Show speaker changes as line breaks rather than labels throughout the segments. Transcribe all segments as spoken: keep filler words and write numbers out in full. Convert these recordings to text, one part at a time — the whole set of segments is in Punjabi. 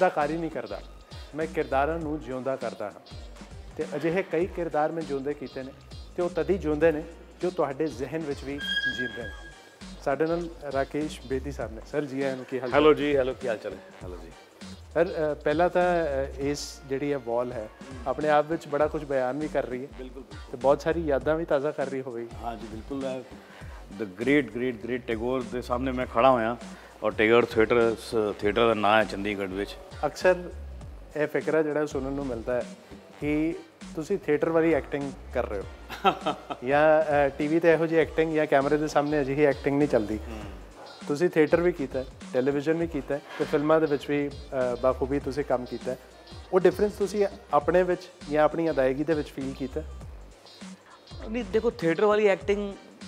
ਅਦਾਕਾਰੀ ਨਹੀਂ ਕਰਦਾ, ਮੈਂ ਕਿਰਦਾਰਾਂ ਨੂੰ ਜਿਉਂਦਾ ਕਰਦਾ ਹਾਂ। ਅਤੇ ਅਜਿਹੇ ਕਈ ਕਿਰਦਾਰ ਮੈਂ ਜਿਉਂਦੇ ਕੀਤੇ ਨੇ ਅਤੇ ਉਹ ਤਦ ਹੀ ਜਿਉਂਦੇ ਨੇ ਜੋ ਤੁਹਾਡੇ ਜ਼ਿਹਨ ਵਿੱਚ ਵੀ ਜੀਂਦੇ ਨੇ। ਸਾਡੇ ਨਾਲ ਰਾਕੇਸ਼ ਬੇਦੀ ਸਾਹਿਬ ਨੇ। ਸਰ ਜੀ ਆਇਆਂ ਨੂੰ, ਕੀ ਹਾਲ?
ਹੈਲੋ ਜੀ, ਹੈਲੋ, ਕੀ ਹਾਲ ਚਾਲ ਹੈ? ਹੈਲੋ ਜੀ
ਸਰ, ਪਹਿਲਾਂ ਤਾਂ ਇਸ ਜਿਹੜੀ ਇਹ ਵਾਲ ਹੈ ਆਪਣੇ ਆਪ ਵਿੱਚ ਬੜਾ ਕੁਝ ਬਿਆਨ ਵੀ ਕਰ ਰਹੀ ਹੈ, ਬਿਲਕੁਲ, ਅਤੇ ਬਹੁਤ ਸਾਰੀ ਯਾਦਾਂ ਵੀ ਤਾਜ਼ਾ ਕਰ ਰਹੀ ਹੋਵੇਗੀ।
हाँ जी बिल्कुल। The great great great Tagore के सामने मैं खड़ा होया और टैगोर थिएटर थिएटर का नाम है चंडीगढ़ विच।
अक्सर ਇਹ ਫਿਕਰਾ ਜਿਹੜਾ ਸੁਣਨ ਨੂੰ ਮਿਲਦਾ ਹੈ ਕਿ ਤੁਸੀਂ ਥੀਏਟਰ ਵਾਲੀ ਐਕਟਿੰਗ ਕਰ ਰਹੇ ਹੋ ਜਾਂ ਟੀਵੀ ਤੇ ਇਹੋ ਜਿਹੀ ਐਕਟਿੰਗ ਜਾਂ ਕੈਮਰੇ ਦੇ ਸਾਹਮਣੇ ਅਜਿਹੀ ਐਕਟਿੰਗ ਨਹੀਂ ਚੱਲਦੀ। ਤੁਸੀਂ ਥੀਏਟਰ ਵੀ ਕੀਤਾ, ਟੈਲੀਵਿਜ਼ਨ ਵੀ ਕੀਤਾ ਅਤੇ ਫਿਲਮਾਂ ਦੇ ਵਿੱਚ ਵੀ ਬਾਖੂਬੀ ਤੁਸੀਂ ਕੰਮ ਕੀਤਾ। ਉਹ ਡਿਫਰੈਂਸ ਤੁਸੀਂ ਆਪਣੇ ਵਿੱਚ ਜਾਂ ਆਪਣੀ ਅਦਾਇਗੀ ਦੇ ਵਿੱਚ ਫੀਲ ਕੀਤਾ?
नहीं देखो, थिएटर वाली एक्टिंग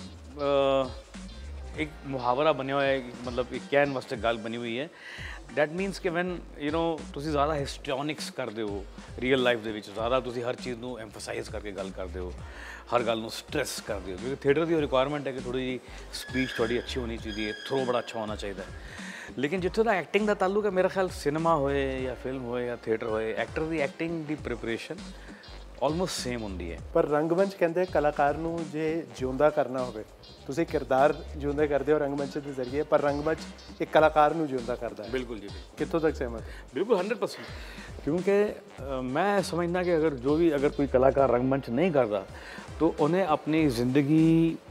एक मुहावरा बनया हुआ है, मतलब एक कहन वास्ते गल बनी हुई है। डैट मीनस कि वैन यू नो तुसी ज़्यादा हिस्टोनिक्स करते हो रियल लाइफ दे विच, ज़्यादा तुसी हर चीज़ नूं एम्फसाइज करके गल करते हो, हर गल नूं स्ट्रेस करते हो, क्योंकि थिएटर की रिक्वायरमेंट है कि थोड़ी जी स्पीच थोड़ी अच्छी होनी चाहिए, थ्रो बड़ा अच्छा होना चाहिए। लेकिन जितों दा एक्टिंग का ताल्लुक है, मेरा ख्याल सिनेमा होए या फिल्म होए या थिएटर होए, एक्टर की एक्टिंग की प्रिपरेशन ਆਲਮੋਸਟ ਸੇਮ ਹੁੰਦੀ ਹੈ।
ਪਰ ਰੰਗਮੰਚ ਕਹਿੰਦੇ ਕਲਾਕਾਰ ਨੂੰ ਜੇ ਜਿਉਂਦਾ ਕਰਨਾ ਹੋਵੇ, ਤੁਸੀਂ ਕਿਰਦਾਰ ਜਿਉਂਦੇ ਕਰਦੇ ਹੋ ਰੰਗਮੰਚ ਦੇ ਜ਼ਰੀਏ, ਪਰ ਰੰਗਮੰਚ ਇੱਕ ਕਲਾਕਾਰ ਨੂੰ ਜਿਉਂਦਾ ਕਰਦਾ ਹੈ।
ਬਿਲਕੁਲ ਜੀ।
ਕਿੱਥੋਂ ਤੱਕ ਸਹਿਮਤ?
ਬਿਲਕੁਲ हंड्रेड परसेंट। क्योंकि मैं समझना कि अगर जो भी अगर कोई कलाकार रंगमंच नहीं करता तो उन्हें अपनी जिंदगी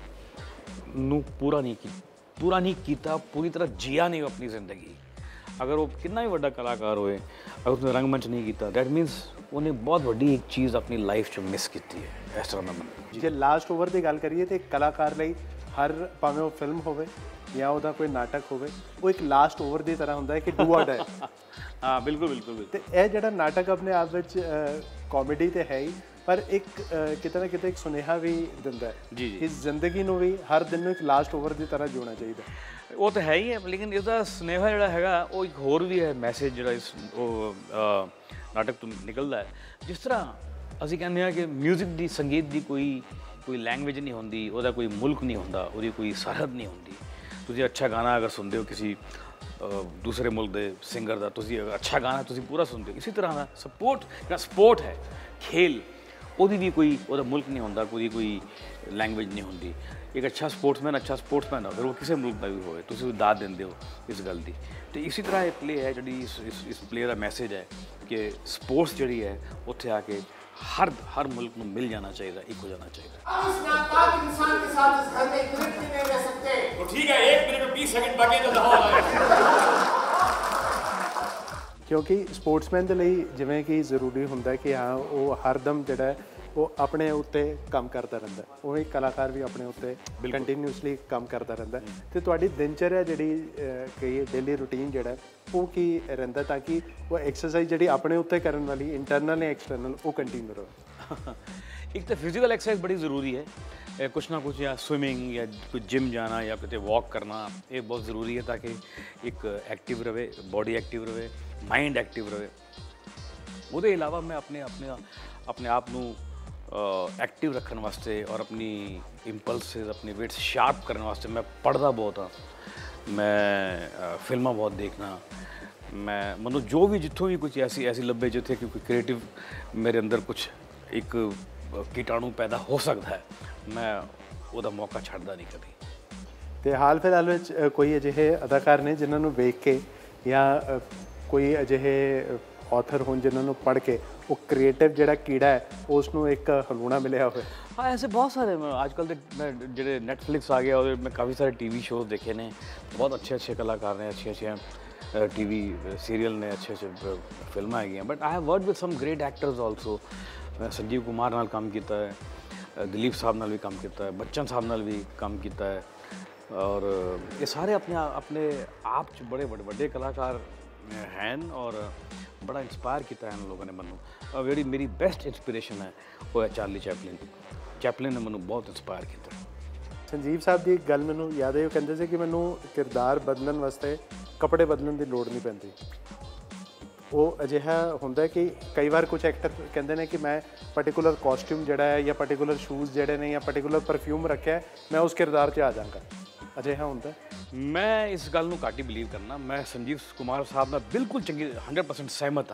नू पूरा नहीं की पूरा नहीं किया, पूरी तरह जिया नहीं अपनी जिंदगी। अगर वो कितना भी बड़ा कलाकार होए, अगर उसने रंगमंच नहीं किया, दैट मीनस उन्हें बहुत बड़ी एक चीज़ अपनी लाइफ च मिस की है। इस तरह मैं मन
जे लास्ट ओवर की गल करिए तो कलाकार ਲਈ हर भावें वो फिल्म होवे या ਉਹਦਾ ਕੋਈ ਨਾਟਕ ਹੋਵੇ, ਉਹ ਇੱਕ ਲਾਸਟ ਓਵਰ ਦੀ ਤਰ੍ਹਾਂ ਹੁੰਦਾ ਹੈ ਕਿ ਡੂ ਔਰ ਡਾਈ।
ਹਾਂ ਬਿਲਕੁਲ ਬਿਲकुल।
ਤੇ ਇਹ ਜਿਹੜਾ ਨਾਟਕ ਆਪਣੇ ਆਪ ਵਿੱਚ ਕਾਮੇਡੀ ਤੇ ਹੈ ਹੀ, ਪਰ ਇੱਕ ਕਿਤੇ ਨਾ ਕਿਤੇ ਇੱਕ ਸੁਨੇਹਾ ਵੀ ਦਿੰਦਾ ਹੈ
ਜੀ ਜੀ
ਕਿ ਜ਼ਿੰਦਗੀ ਨੂੰ ਵੀ ਹਰ ਦਿਨ ਨੂੰ ਇੱਕ ਲਾਸਟ ਓਵਰ ਦੀ ਤਰ੍ਹਾਂ ਜਿਉਣਾ ਚਾਹੀਦਾ।
ਉਹ ਤਾਂ ਹੈ ਹੀ ਹੈ, ਲੇਕਿਨ ਇਸਦਾ ਸੁਨੇਹਾ ਜਿਹੜਾ ਹੈਗਾ ਉਹ ਇੱਕ ਹੋਰ ਵੀ ਹੈ ਮੈਸੇਜ ਜਿਹੜਾ ਇਸ ਉਹ ਨਾਟਕ ਤੋਂ ਨਿਕਲਦਾ ਹੈ। ਜਿਸ ਤਰ੍ਹਾਂ ਅਸੀਂ ਕਹਿੰਦੇ ਹਾਂ ਕਿ ਮਿਊਜ਼ਿਕ ਦੀ, ਸੰਗੀਤ ਦੀ ਕੋਈ ਕੋਈ ਲੈਂਗੁਏਜ ਨਹੀਂ ਹੁੰਦੀ, ਉਹਦਾ ਕੋਈ ਮੁਲਕ ਨਹੀਂ ਹੁੰਦਾ, ਉਹਦੀ ਕੋਈ ਸਰਹੱਦ ਨਹੀਂ ਹੁੰਦੀ। ਤੁਸੀਂ ਅੱਛਾ ਗਾਣਾ ਅਗਰ ਸੁਣਦੇ ਹੋ ਕਿਸੇ ਦੂਸਰੇ ਮੁਲਕ ਦੇ ਸਿੰਗਰ ਦਾ, ਤੁਸੀਂ ਅਗਰ ਅੱਛਾ ਗਾਣਾ ਤੁਸੀਂ ਪੂਰਾ ਸੁਣਦੇ ਹੋ। ਇਸੇ ਤਰ੍ਹਾਂ ਦਾ ਸਪੋਰਟ ਜਿਹੜਾ ਸਪੋਰਟ ਹੈ, ਖੇਲ, ਉਹਦੀ ਵੀ ਕੋਈ ਉਹਦਾ ਮੁਲਕ ਨਹੀਂ ਹੁੰਦਾ, ਕੋਈ ਕੋਈ ਲੈਂਗੁਏਜ ਨਹੀਂ ਹੁੰਦੀ। एक अच्छा स्पोर्ट्समैन अच्छा स्पोर्ट्समैन अगर वो किसी मुल्क का भी होए, तुम उसको दाद देंगे हो इस गल की। तो इसी तरह एक प्ले है जी, इस, इस, इस प्ले का मैसेज है कि स्पोर्ट्स जी है उत्थे आके हर हर मुल्क में मिल जाना चाहिए, एक हो जाना चाहिए।
अब इस नापाक इंसान के साथ इस घर में एक मिनट भी नहीं रह सकते।
तो ठीक है, एक मिनट में बीस सेकंड बाकी तो दफा।
क्योंकि स्पोर्ट्समैन के लिए जिवें कि जरूरी होंदा है कि हाँ वो हरदम जिहड़ा ਉਹ ਆਪਣੇ ਉੱਤੇ ਕੰਮ ਕਰਦਾ ਰਹਿੰਦਾ, ਉਹੀ ਕਲਾਕਾਰ ਵੀ ਆਪਣੇ ਉੱਤੇ ਕੰਟੀਨਿਊਸਲੀ ਕੰਮ ਕਰਦਾ ਰਹਿੰਦਾ। ਅਤੇ ਤੁਹਾਡੀ ਦਿਨਚਰਿਆ ਜਿਹੜੀ ਕਹੀਏ ਡੇਲੀ ਰੂਟੀਨ ਜਿਹੜਾ ਉਹ ਕੀ ਰਹਿੰਦਾ ਤਾਂ ਕਿ ਉਹ ਐਕਸਰਸਾਈਜ਼ ਜਿਹੜੀ ਆਪਣੇ ਉੱਤੇ ਕਰਨ ਵਾਲੀ ਇੰਟਰਨਲ ਜਾਂ ਐਕਸਟਰਨਲ ਉਹ ਕੰਟੀਨਿਊ ਰਹੇ?
एक तो फिजिकल एक्सरसाइज बड़ी ज़रूरी है, कुछ ना कुछ या स्विमिंग या कुछ जिम जाना या कितने वॉक करना, ये बहुत ज़रूरी है ताकि एक एक्टिव रहे, बॉडी एक्टिव रहे, माइंड एक्टिव रहे। उसके अलावा मैं अपने अपने अपने आप नू एक्टिव रखने वास्ते और अपनी इंपल्सिस अपनी वेट्स शार्प करने वास्ते मैं पढ़ता बहुत हाँ, मैं फिल्मां बहुत देखना, मैं मतलब जो भी जितों भी कुछ ऐसी ऐसी लभे जिथे क्योंकि क्रिएटिव मेरे अंदर कुछ एक कीटाणु पैदा हो सकता है, मैं ਉਹਦਾ ਮੌਕਾ ਛੱਡਦਾ ਨਹੀਂ ਕਦੀ।
ਅਤੇ ਹਾਲ ਫਿਲਹਾਲ ਵਿੱਚ ਕੋਈ ਅਜਿਹੇ ਅਦਾਕਾਰ ਨੇ ਜਿਨ੍ਹਾਂ ਨੂੰ ਵੇਖ ਕੇ ਜਾਂ ਕੋਈ ਅਜਿਹੇ ऑथर हों जिन्होंने पढ़ के वो क्रिएटिव जिहड़ा कीड़ा है उसनों एक हलूना मिलया होवे?
हाँ ऐसे बहुत सारे आजकल तो जो नैटफ्लिक्स आ गया और मैं काफ़ी सारे टीवी शोज़ देखे ने, बहुत अच्छे अच्छे कलाकार ने, अच्छे अच्छे टीवी सीरियल ने, अच्छे अच्छे फिल्में आई हैं। But I have worked with some great actors also. मैं संजीव कुमार नाल काम किया है, दिलीप साहब नाल भी काम किया है, बच्चन साहब नाल भी काम किया है, और ये सारे अपने अपने आप च बड़े बड़े बड़े कलाकार हैं और बड़ा इंस्पायर किया है इन लोगों ने मैनू। और जी मेरी बेस्ट इंस्पिरेशन है वो है चार्ली चैपलिन। चैपलिन ने मैनू बहुत इंस्पायर किया।
संजीव साहब की गल मैनू याद है, वो कहते थे कि मैनू किरदार बदलने वास्ते कपड़े बदलने की लोड़ नहीं पैंदी। वो अजिहा होंदा कि कई बार कुछ एक्टर कहते हैं कि मैं पर्टिकुलर कॉस्ट्यूम जिहड़ा है या पर्टिकुलर शूज़ जिहड़े ने या पर्टिकुलर परफ्यूम रखा है, मैं उस किरदार च आ जाऊँगा। अजिहा होंदा?
ਮੈਂ ਇਸ ਗੱਲ ਨੂੰ ਘੱਟ ਹੀ ਬਿਲੀਵ ਕਰਨਾ। ਮੈਂ ਸੰਜੀਵ ਕੁਮਾਰ ਸਾਹਿਬ ਨਾਲ ਬਿਲਕੁਲ ਚੰਗੀ ਹੰਡਰਡ ਪਰਸੈਂਟ ਸਹਿਮਤ ਹਾਂ,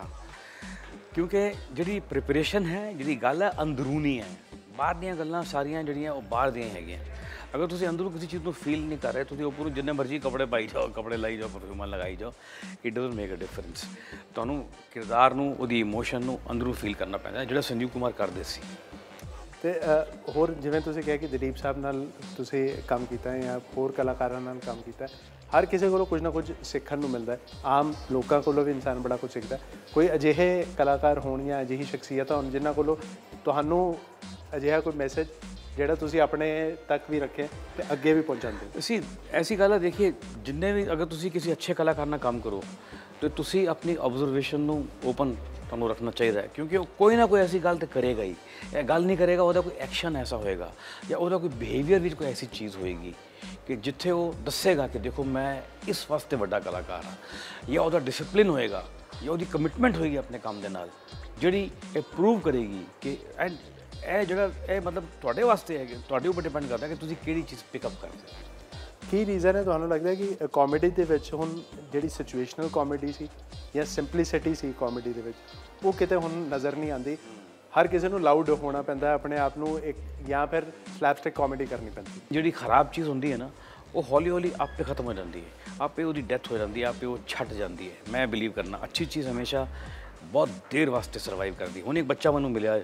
ਕਿਉਂਕਿ ਜਿਹੜੀ ਪ੍ਰਿਪਰੇਸ਼ਨ ਹੈ, ਜਿਹੜੀ ਗੱਲ ਹੈ ਅੰਦਰੂਨੀ ਹੈ। ਬਾਹਰ ਦੀਆਂ ਗੱਲਾਂ ਸਾਰੀਆਂ ਜਿਹੜੀਆਂ ਉਹ ਬਾਹਰ ਦੀਆਂ ਹੈਗੀਆਂ। ਅਗਰ ਤੁਸੀਂ ਅੰਦਰੋਂ ਕਿਸੇ ਚੀਜ਼ ਨੂੰ ਫੀਲ ਨਹੀਂ ਕਰ ਰਹੇ, ਤੁਸੀਂ ਉੱਪਰੋਂ ਜਿੰਨੇ ਮਰਜ਼ੀ ਕੱਪੜੇ ਪਾਈ ਜਾਓ, ਕੱਪੜੇ ਲਾਈ ਜਾਓ, ਪਰਫਿਊਮਾਂ ਲਗਾਈ ਜਾਓ, it doesn't make a difference. ਤੁਹਾਨੂੰ ਕਿਰਦਾਰ ਨੂੰ, ਉਹਦੀ ਇਮੋਸ਼ਨ ਨੂੰ ਅੰਦਰੋਂ ਫੀਲ ਕਰਨਾ ਪੈਂਦਾ, ਜਿਹੜਾ ਸੰਜੀਵ ਕੁਮਾਰ ਕਰਦੇ ਸੀ।
ਤੇ ਹੋਰ ਜਿਵੇਂ ਤੁਸੀਂ ਕਿਹਾ ਕਿ ਦਲੀਪ ਸਾਹਿਬ ਨਾਲ ਤੁਸੀਂ ਕੰਮ ਕੀਤਾ ਹੈ ਜਾਂ ਹੋਰ ਕਲਾਕਾਰਾਂ ਨਾਲ ਕੰਮ ਕੀਤਾ, ਹਰ ਕਿਸੇ ਕੋਲੋਂ ਕੁਝ ਨਾ ਕੁਝ ਸਿੱਖਣ ਨੂੰ ਮਿਲਦਾ। ਆਮ ਲੋਕਾਂ ਕੋਲੋਂ ਵੀ ਇਨਸਾਨ ਬੜਾ ਕੁਝ ਸਿੱਖਦਾ। ਕੋਈ ਅਜਿਹੇ ਕਲਾਕਾਰ ਹੋਣ ਜਾਂ ਅਜਿਹੀ ਸ਼ਖਸੀਅਤ ਹੋਣ ਜਿਨ੍ਹਾਂ ਕੋਲੋਂ ਤੁਹਾਨੂੰ ਅਜਿਹਾ ਕੋਈ ਮੈਸੇਜ ਜਿਹੜਾ ਤੁਸੀਂ ਆਪਣੇ ਤੱਕ ਵੀ ਰੱਖਿਆ ਤੇ ਅੱਗੇ ਵੀ ਪਹੁੰਚਾਉਂਦੇ।
ਅਸੀਂ ਐਸੀ ਗੱਲ ਹੈ, ਦੇਖੀਏ ਜਿੰਨੇ ਵੀ ਅਗਰ ਤੁਸੀਂ ਕਿਸੇ ਅੱਛੇ ਕਲਾਕਾਰ ਨਾਲ ਕੰਮ ਕਰੋ ਤਾਂ ਤੁਸੀਂ ਆਪਣੀ ਆਬਜ਼ਰਵੇਸ਼ਨ ਨੂੰ ਓਪਨ ਤੁਹਾਨੂੰ ਰੱਖਣਾ ਚਾਹੀਦਾ ਹੈ, ਕਿਉਂਕਿ ਉਹ ਕੋਈ ਨਾ ਕੋਈ ਐਸੀ ਗੱਲ ਤਾਂ ਕਰੇਗਾ ਹੀ। ਇਹ ਗੱਲ ਨਹੀਂ ਕਰੇਗਾ, ਉਹਦਾ ਕੋਈ ਐਕਸ਼ਨ ਐਸਾ ਹੋਏਗਾ ਜਾਂ ਉਹਦਾ ਕੋਈ ਬਿਹੇਵੀਅਰ ਵਿੱਚ ਕੋਈ ਐਸੀ ਚੀਜ਼ ਹੋਏਗੀ ਕਿ ਜਿੱਥੇ ਉਹ ਦੱਸੇਗਾ ਕਿ ਦੇਖੋ ਮੈਂ ਇਸ ਵਾਸਤੇ ਵੱਡਾ ਕਲਾਕਾਰ ਹਾਂ, ਜਾਂ ਉਹਦਾ ਡਿਸਪਲਿਨ ਹੋਏਗਾ ਜਾਂ ਉਹਦੀ ਕਮਿਟਮੈਂਟ ਹੋਏਗੀ ਆਪਣੇ ਕੰਮ ਦੇ ਨਾਲ, ਜਿਹੜੀ ਇਹ ਪ੍ਰੂਵ ਕਰੇਗੀ ਕਿ ਐਂਡ ਇਹ ਜਿਹੜਾ ਇਹ ਮਤਲਬ ਤੁਹਾਡੇ ਵਾਸਤੇ ਹੈ, ਤੁਹਾਡੇ ਉੱਪਰ ਡਿਪੈਂਡ ਕਰਦਾ ਕਿ ਤੁਸੀਂ ਕਿਹੜੀ ਚੀਜ਼ ਪਿਕਅਪ ਕਰਦੇ ਹੋ।
ਕੀ ਰੀਜ਼ਨ ਹੈ ਤੁਹਾਨੂੰ ਲੱਗਦਾ ਕਿ ਕਾਮੇਡੀ ਦੇ ਵਿੱਚ ਹੁਣ ਜਿਹੜੀ ਸਿਚੁਏਸ਼ਨਲ ਕਾਮੇਡੀ ਸੀ ਜਾਂ ਸਿੰਪਲਿਸਿਟੀ ਸੀ ਕਾਮੇਡੀ ਦੇ ਵਿੱਚ, ਉਹ ਕਿਤੇ ਹੁਣ ਨਜ਼ਰ ਨਹੀਂ ਆਉਂਦੀ? ਹਰ ਕਿਸੇ ਨੂੰ ਲਾਊਡ ਹੋਣਾ ਪੈਂਦਾ ਆਪਣੇ ਆਪ ਨੂੰ, ਇੱਕ ਜਾਂ ਫਿਰ ਸਲੈਪਸਟਿਕ ਕਾਮੇਡੀ ਕਰਨੀ ਪੈਂਦੀ।
ਜਿਹੜੀ ਖਰਾਬ ਚੀਜ਼ ਹੁੰਦੀ ਹੈ ਨਾ, ਉਹ ਹੌਲੀ ਹੌਲੀ ਆਪੇ ਖਤਮ ਹੋ ਜਾਂਦੀ ਹੈ, ਆਪੇ ਉਹਦੀ ਡੈਥ ਹੋ ਜਾਂਦੀ ਹੈ, ਆਪੇ ਉਹ ਛੱਡ ਜਾਂਦੀ ਹੈ। ਮੈਂ ਬਿਲੀਵ ਕਰਨਾ ਅੱਛੀ ਚੀਜ਼ ਹਮੇਸ਼ਾ ਬਹੁਤ ਦੇਰ ਵਾਸਤੇ ਸਰਵਾਈਵ ਕਰਦੀ। ਹੁਣ ਇੱਕ ਬੱਚਾ ਮੈਨੂੰ ਮਿਲਿਆ,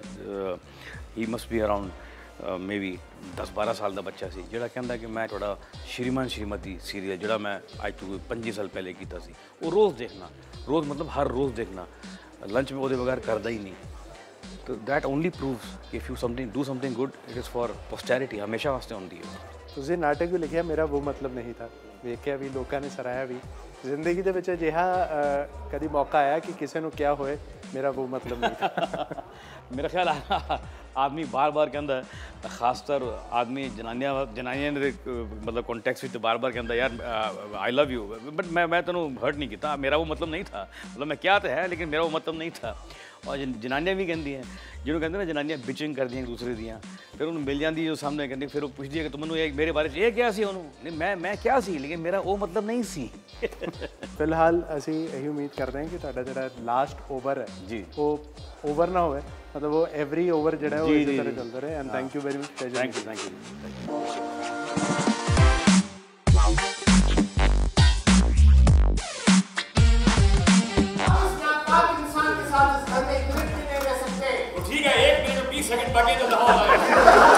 he must be around maybe ਦਸ ਬਾਰਾਂ ਸਾਲ ਦਾ ਬੱਚਾ ਸੀ, ਜਿਹੜਾ ਕਹਿੰਦਾ ਕਿ ਮੈਂ ਤੁਹਾਡਾ ਸ਼੍ਰੀਮਾਨ ਸ਼੍ਰੀਮਤੀ ਸੀਰੀਅਲ ਜਿਹੜਾ ਮੈਂ ਅੱਜ ਤੋਂ ਪੰਜੀ ਸਾਲ ਪਹਿਲੇ ਕੀਤਾ ਸੀ, ਉਹ ਰੋਜ਼ ਦੇਖਣਾ, ਰੋਜ਼ ਮਤਲਬ ਹਰ ਰੋਜ਼ ਦੇਖਣਾ, ਲੰਚ में ਉਹਦੇ ਬਗੈਰ ਕਰਦਾ ਹੀ ਨਹੀਂ। ਤਾਂ ਦੈਟ ਓਨਲੀ ਪ੍ਰੂਵਸ ਕਿ if you something do something good, it is for posterity, ਹਮੇਸ਼ਾ ਵਾਸਤੇ ਹੁੰਦੀ ਹੈ।
ਤੁਸੀਂ ਨਾਟਕ ਵੀ ਲਿਖਿਆ ਮੇਰਾ ਉਹ ਮਤਲਬ ਨਹੀਂ ਥਾ, ਵੇਖਿਆ ਵੀ, ਲੋਕਾਂ ਨੇ ਸਰਾਹਿਆ ਵੀ। ਜ਼ਿੰਦਗੀ ਦੇ ਵਿੱਚ ਅਜਿਹਾ ਕਦੀ ਮੌਕਾ ਆਇਆ ਕਿ ਕਿਸੇ ਨੂੰ ਕਿਹਾ ਹੋਏ ਮੇਰਾ ਉਹ ਮਤਲਬ ਨਹੀਂ ਥਾ?
मेरा ख्याल आदमी बार बार कहता है, खासतर आदमी जनानियां जनानियां ने मतलब कॉन्टेक्स्ट में बार बार कहता यार आई लव यू, बट मैं मैं तेनों हर्ट नहीं किया, मेरा वो मतलब नहीं था, मतलब मैं क्या तो है लेकिन मेरा वो मतलब नहीं था। और जनानियां भी कहती हैं, जिन्होंने कहते ना जनानियां बिचिंग कर दी एक दूसरे दियाँ, फिर उन्होंने मिल जाती जो सामने कहती, फिर वो पूछती है कि तुम मेरे बारे ये क्या सी, नहीं मैं मैं क्या सी, लेकिन मेरा वो मतलब नहीं सी।
ਫਿਲਹਾਲ ਅਸੀਂ ਇਹੀ ਉਮੀਦ ਕਰਦੇ ਹਾਂ ਕਿ ਤੁਹਾਡਾ ਜਿਹੜਾ ਲਾਸਟ ਓਵਰ ਹੈ
ਜੀ,
ਉਹ ਓਵਰ ਨਾ ਹੋਵੇ, ਮਤਲਬ ਉਹ ਐਵਰੀ ਓਵਰ ਜਿਹੜਾ ਉਹ ਇਸੇ ਤਰ੍ਹਾਂ ਚੱਲਦਾ ਰਹੇ। And thank you very much.
Thank you thank you.
इंसान के साथ इस घर में एक मिनट भी नहीं रह सकते।
ठीक है, एक मिनट में बीस सेकंड बाकी तो लाहौर आए।